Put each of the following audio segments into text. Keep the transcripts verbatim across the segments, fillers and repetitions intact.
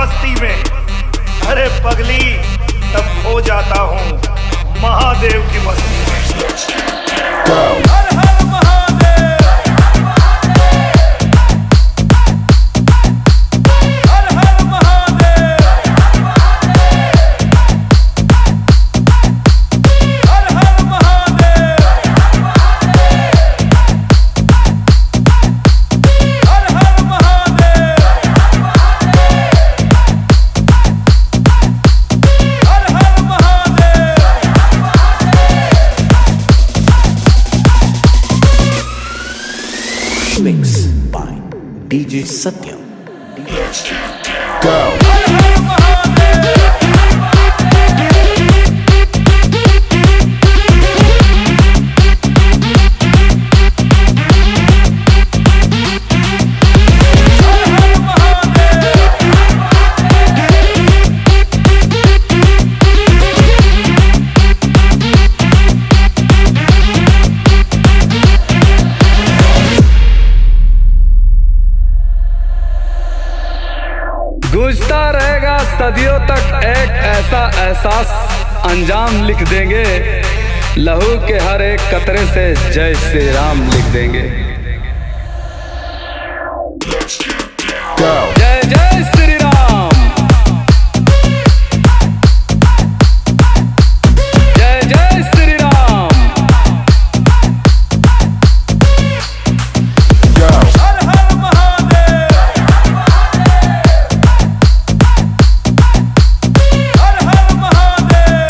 मस्ती में, अरे पगली तब खो जाता हूँ महादेव की मस्ती में। हर हर महादेव, हर हर महादेव, हर हर महादेव, हर हर महादेव, हर हर Mahadev. Mix by D J Satyam. Go. हर हर महादेव, हर हर महादेव, गूंजता रहेगा सदियों तक एक ऐसा एहसास, अंजाम लिख देंगे लहू के हर एक कतरे से जय श्री राम लिख देंगे। जय जय श्री राम, जय जय श्री राम। हर हर महादेव, हर हर महादेव,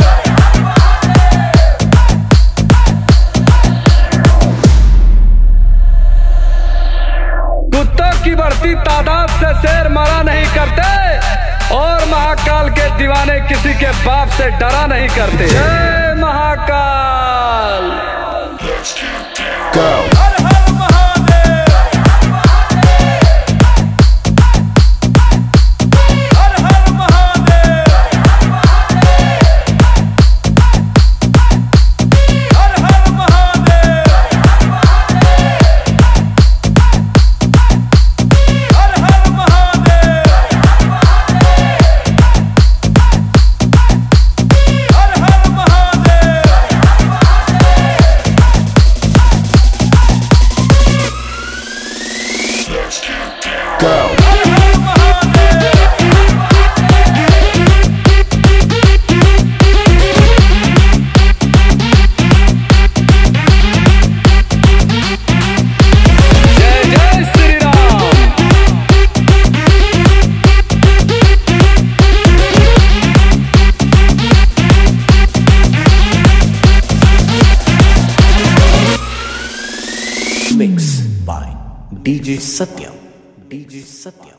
कुत्तों की बढ़ती तादाद से शेर मरा नहीं करते, और महाकाल के दीवाने किसी के बाप से डरा नहीं करते। जय महाकाल। हर हर महादेव, हर हर महादेव, हर हर महादेव, हर हर महादेव, हर हर महादेव। हर हर महादेव, जय जय Shri Ram. Mix by D J Satyam. D J Satyam.